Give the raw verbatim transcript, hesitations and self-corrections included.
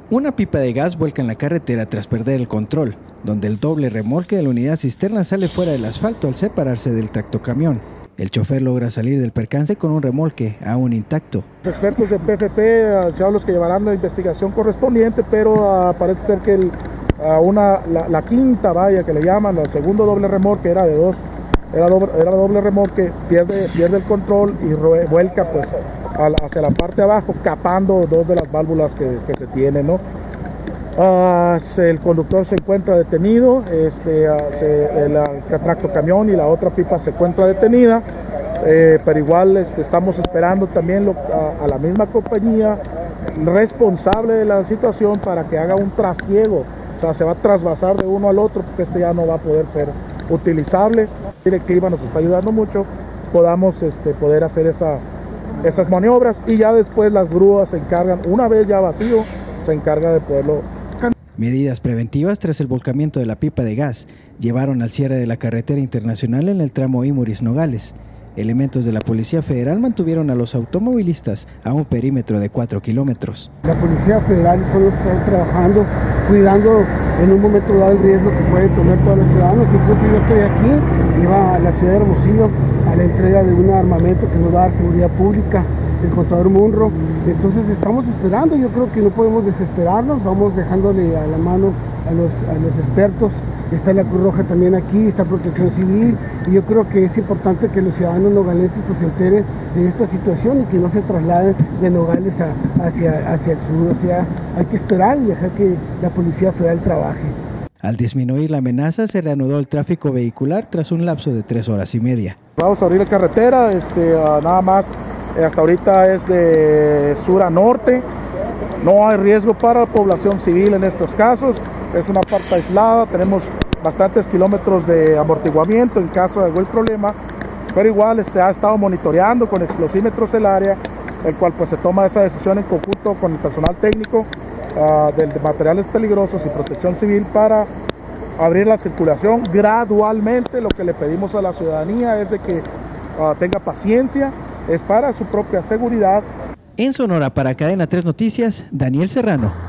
Una pipa de gas vuelca en la carretera tras perder el control, donde el doble remolque de la unidad cisterna sale fuera del asfalto al separarse del tractocamión. El chofer logra salir del percance con un remolque aún intacto. Los expertos de P F P son los que llevarán la investigación correspondiente, pero uh, parece ser que el, uh, una, la, la quinta valla que le llaman, el segundo doble remolque era de dos, era doble, era doble remolque, pierde, pierde el control y vuelca pues hacia la parte de abajo, capando dos de las válvulas que, que se tienen, ¿no? Uh, el conductor se encuentra detenido, este, uh, se, el, el tractocamión y la otra pipa se encuentra detenida, eh, pero igual este, estamos esperando también lo, a, a la misma compañía responsable de la situación para que haga un trasiego, o sea, se va a trasvasar de uno al otro porque este ya no va a poder ser utilizable. La directiva nos está ayudando mucho, podamos este, poder hacer esa, esas maniobras y ya después las grúas se encargan, una vez ya vacío, se encarga de poderlo. Medidas preventivas tras el volcamiento de la pipa de gas llevaron al cierre de la carretera internacional en el tramo Imuris-Nogales. Elementos de la Policía Federal mantuvieron a los automovilistas a un perímetro de cuatro kilómetros. La Policía Federal son los que están trabajando, cuidando en un momento dado el riesgo que pueden tener todos los ciudadanos. Incluso yo estoy aquí, iba a la ciudad de Hermosillo a la entrega de un armamento que nos va a dar seguridad pública, el contador Munro. Entonces estamos esperando, yo creo que no podemos desesperarnos, vamos dejándole a la mano a los, a los expertos. Está la Cruz Roja también aquí, está Protección Civil, y yo creo que es importante que los ciudadanos nogalenses pues se enteren de esta situación y que no se trasladen de Nogales a, hacia, hacia el sur. O sea, hay que esperar y dejar que la Policía Federal trabaje. Al disminuir la amenaza, se reanudó el tráfico vehicular tras un lapso de tres horas y media. Vamos a abrir la carretera, este, uh, nada más, hasta ahorita es de sur a norte, no hay riesgo para la población civil en estos casos, es una parte aislada, tenemos bastantes kilómetros de amortiguamiento en caso de algún problema, pero igual se ha estado monitoreando con explosímetros el área, el cual pues se toma esa decisión en conjunto con el personal técnico uh, de, de materiales peligrosos y protección civil para abrir la circulación gradualmente. Lo que le pedimos a la ciudadanía es de que uh, tenga paciencia, es para su propia seguridad. En Sonora, para Cadena tres Noticias, Daniel Serrano.